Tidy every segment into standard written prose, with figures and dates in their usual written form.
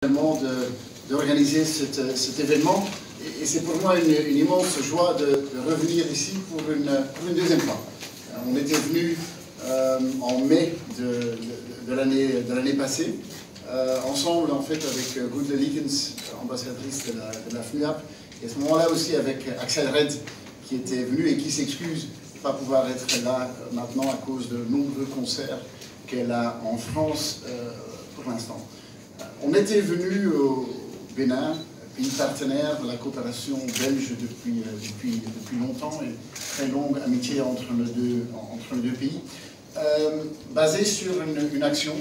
d'organiser cet événement et c'est pour moi une immense joie de revenir ici pour une deuxième fois. On était venu en mai de l'année passée, ensemble en fait avec Gunda Liekens, ambassadrice de la FNUAP, et à ce moment-là aussi avec Axel Red qui était venu et qui s'excuse de ne pas pouvoir être là maintenant à cause de nombreux concerts qu'elle a en France pour l'instant. On était venu au Bénin, pays partenaire de la coopération belge depuis longtemps, et très longue amitié entre les deux pays, basée sur une action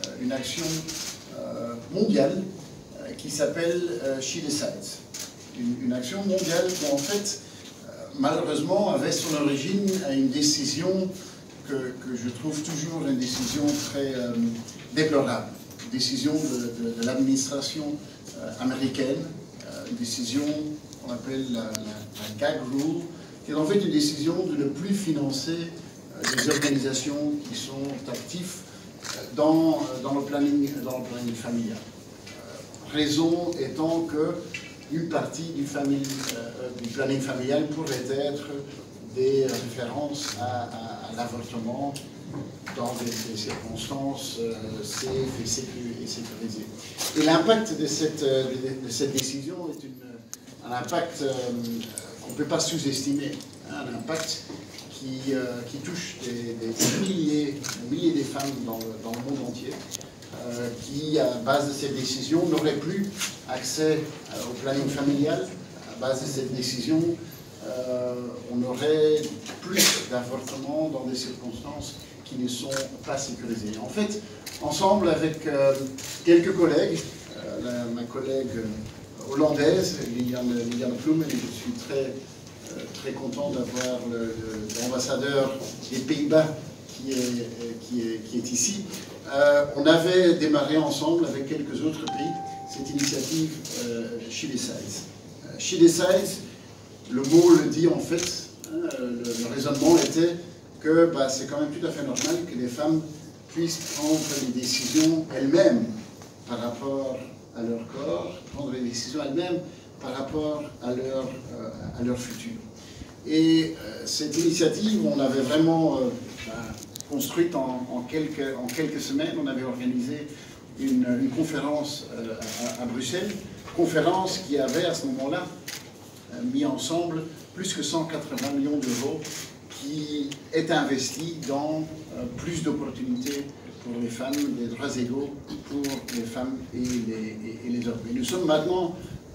mondiale qui s'appelle She Decides. Une action mondiale qui en fait, malheureusement, avait son origine à une décision que je trouve toujours une décision très déplorable. Décision de l'administration américaine, une décision qu'on appelle la gag rule, qui est en fait une décision de ne plus financer les organisations qui sont actives dans le planning familial. Raison étant qu'une partie du planning familial pourrait être des références à l'avortement dans des circonstances safe et sécurisées. Et l'impact de cette décision est un impact qu'on ne peut pas sous-estimer, un impact qui touche des milliers de femmes dans le monde entier, qui, à base de cette décision, n'auraient plus accès au planning familial. À base de cette décision, on aurait plus d'avortements dans des circonstances qui ne sont pas sécurisées. En fait, ensemble avec quelques collègues, ma collègue hollandaise, Liliane Ploemen, et je suis très content d'avoir l'ambassadeur des Pays-Bas qui est ici. On avait démarré ensemble avec quelques autres pays cette initiative She Decides. She Decides, le mot le dit en fait, le raisonnement était que c'est quand même tout à fait normal que les femmes puissent prendre des décisions elles-mêmes par rapport à leur corps, prendre des décisions elles-mêmes par rapport à leur futur. Et cette initiative, on l'avait vraiment construite en quelques semaines. On avait organisé une conférence à Bruxelles, conférence qui avait à ce moment-là mis ensemble plus que 180 millions d'euros qui est investi dans plus d'opportunités pour les femmes, des droits égaux pour les femmes et les hommes. Et nous sommes maintenant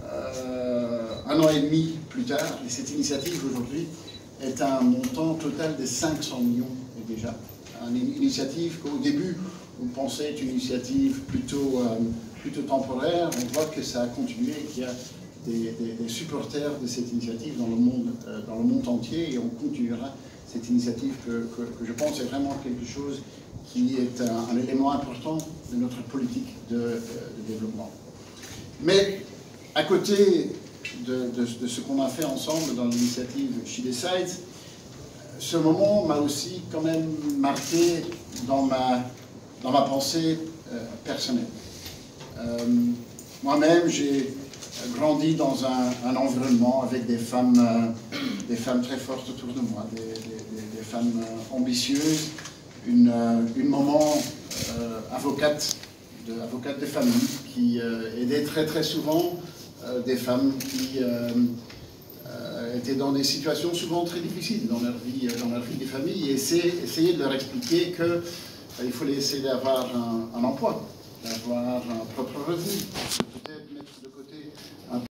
1 an et demi plus tard, et cette initiative aujourd'hui est un montant total de 500 millions déjà. Une initiative qu'au début on pensait être une initiative plutôt temporaire. On voit que ça a continué, qu'il y a des supporters de cette initiative dans le monde entier, et on continuera cette initiative que je pense est vraiment quelque chose qui est un élément important de notre politique de développement. Mais à côté de ce qu'on a fait ensemble dans l'initiative She Decides, ce moment m'a aussi quand même marqué dans ma pensée personnelle. Moi-même, j'ai grandi dans un environnement avec des femmes très fortes autour de moi, des femmes ambitieuses, une maman avocate de famille qui aidait très souvent des femmes qui étaient dans des situations souvent très difficiles dans leur vie des familles, et essayer de leur expliquer qu'il faut essayer d'avoir un emploi, d'avoir un propre revenu,